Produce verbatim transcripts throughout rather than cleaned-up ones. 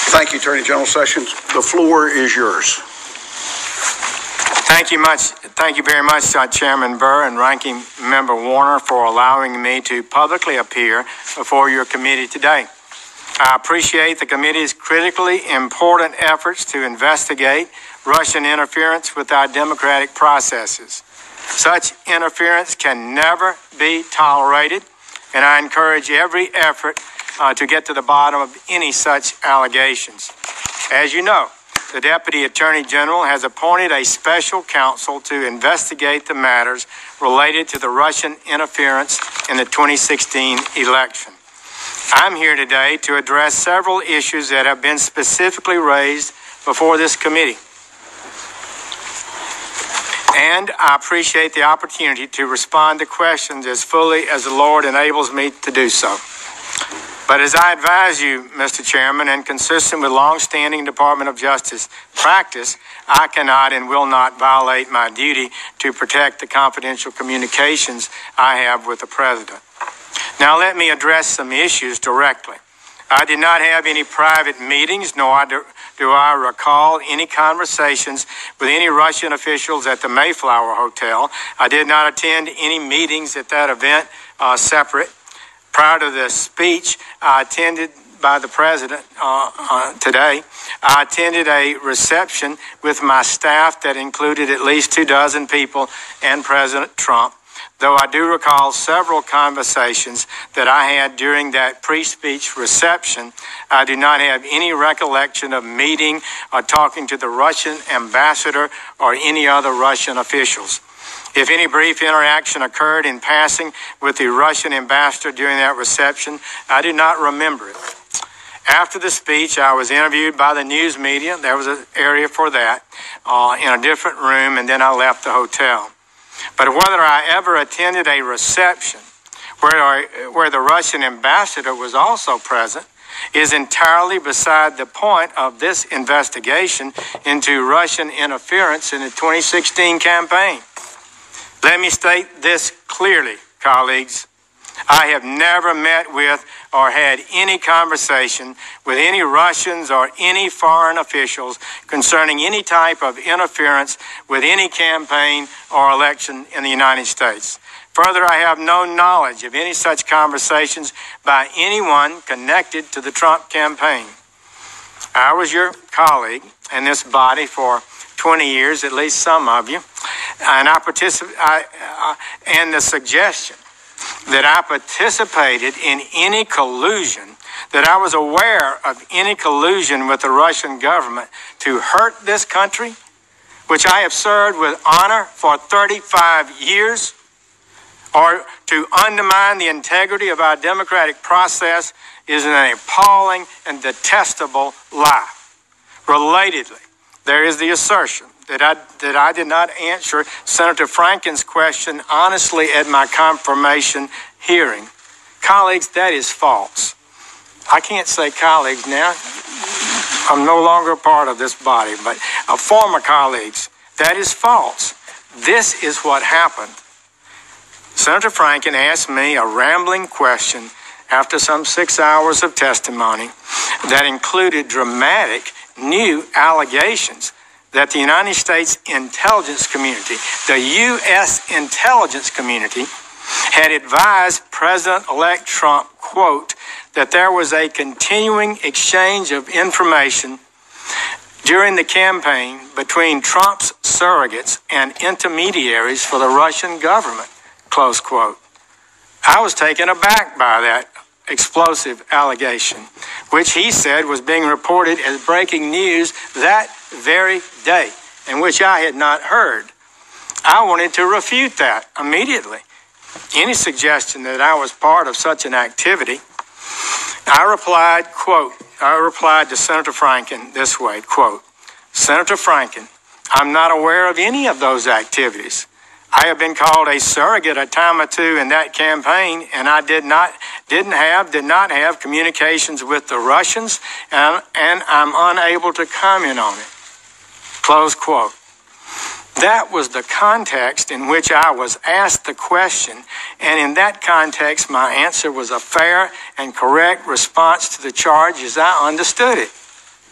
Thank you, Attorney General Sessions. The floor is yours. Thank you much. Thank you very much, uh, Chairman Burr and Ranking Member Warner, for allowing me to publicly appear before your committee today. I appreciate the committee's critically important efforts to investigate Russian interference with our democratic processes. Such interference can never be tolerated, and I encourage every effort uh, to get to the bottom of any such allegations. As you know, the Deputy Attorney General has appointed a special counsel to investigate the matters related to the Russian interference in the twenty sixteen election. I'm here today to address several issues that have been specifically raised before this committee. And I appreciate the opportunity to respond to questions as fully as the Lord enables me to do so. But as I advise you, Mister Chairman, and consistent with long-standing Department of Justice practice, I cannot and will not violate my duty to protect the confidential communications I have with the President. Now let me address some issues directly. I did not have any private meetings, nor do, do I recall any conversations with any Russian officials at the Mayflower Hotel. I did not attend any meetings at that event uh, separate. Prior to the speech I attended by the President uh, uh, today, I attended a reception with my staff that included at least two dozen people and President Trump, though I do recall several conversations that I had during that pre-speech reception. I do not have any recollection of meeting or talking to the Russian ambassador or any other Russian officials. If any brief interaction occurred in passing with the Russian ambassador during that reception, I do not remember it. After the speech, I was interviewed by the news media. There was an area for that uh, in a different room, and then I left the hotel. But whether I ever attended a reception where, I, where the Russian ambassador was also present is entirely beside the point of this investigation into Russian interference in the twenty sixteen campaign. Let me state this clearly, colleagues. I have never met with or had any conversation with any Russians or any foreign officials concerning any type of interference with any campaign or election in the United States. Further, I have no knowledge of any such conversations by anyone connected to the Trump campaign. I was your colleague in this body for twenty years, at least some of you, and I participate. I, uh, and the suggestion that I participated in any collusion, that I was aware of any collusion with the Russian government to hurt this country, which I have served with honor for thirty-five years, or to undermine the integrity of our democratic process, is an appalling and detestable lie. Relatedly, there is the assertion that I, that I did not answer Senator Franken's question honestly at my confirmation hearing. Colleagues, that is false. I can't say colleagues now. I'm no longer a part of this body, but uh, former colleagues, that is false. This is what happened. Senator Franken asked me a rambling question after some six hours of testimony that included dramatic new allegations that the United States intelligence community, the U S intelligence community, had advised President-elect Trump, quote, that there was a continuing exchange of information during the campaign between Trump's surrogates and intermediaries for the Russian government, close quote. I was taken aback by that explosive allegation, which he said was being reported as breaking news that very day, and which I had not heard. I wanted to refute that immediately. Any suggestion that I was part of such an activity, I replied, quote, I replied to Senator Franken this way, quote, Senator Franken, I'm not aware of any of those activities. I have been called a surrogate a time or two in that campaign, and I did not, didn't have, did not have communications with the Russians, and, and I'm unable to comment on it. Close quote. That was the context in which I was asked the question, and in that context, my answer was a fair and correct response to the charge as I understood it.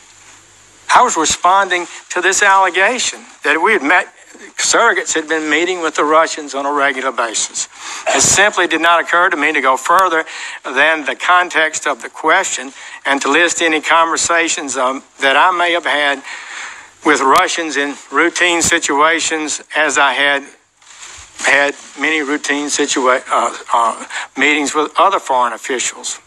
I was responding to this allegation that we had met, surrogates had been meeting with the Russians on a regular basis. It simply did not occur to me to go further than the context of the question and to list any conversations um, that I may have had with Russians in routine situations, as I had had many routine situa- uh, uh, meetings with other foreign officials.